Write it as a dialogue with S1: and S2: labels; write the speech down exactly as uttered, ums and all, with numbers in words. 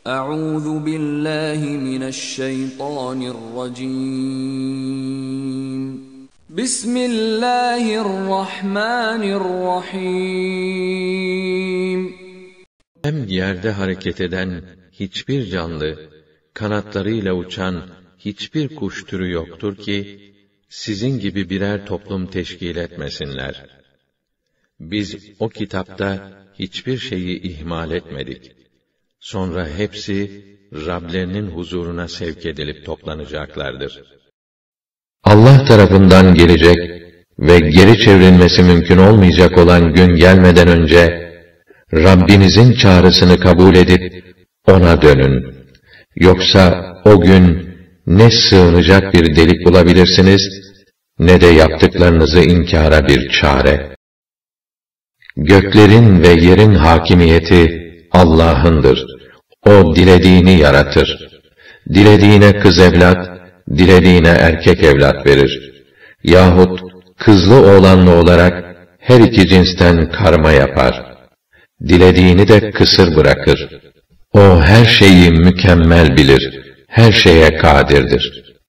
S1: Euzu billahi mineşşeytanirracim. Bismillahirrahmanirrahim.
S2: Hem yerde hareket eden hiçbir canlı, kanatlarıyla uçan hiçbir kuş türü yoktur ki, sizin gibi birer toplum teşkil etmesinler. Biz o kitapta hiçbir şeyi ihmal etmedik. Sonra hepsi, Rablerinin huzuruna sevk edilip toplanacaklardır. Allah tarafından gelecek ve geri çevrilmesi mümkün olmayacak olan gün gelmeden önce, Rabbinizin çağrısını kabul edip, ona dönün. Yoksa o gün, ne sığınacak bir delik bulabilirsiniz, ne de yaptıklarınızı inkara bir çare. Göklerin ve yerin hakimiyeti Allah'ındır. O dilediğini yaratır. Dilediğine kız evlat, dilediğine erkek evlat verir. Yahut kızlı oğlanlı olarak her iki cinsten karma yapar. Dilediğini de kısır bırakır. O her şeyi mükemmel bilir, her şeye kadirdir.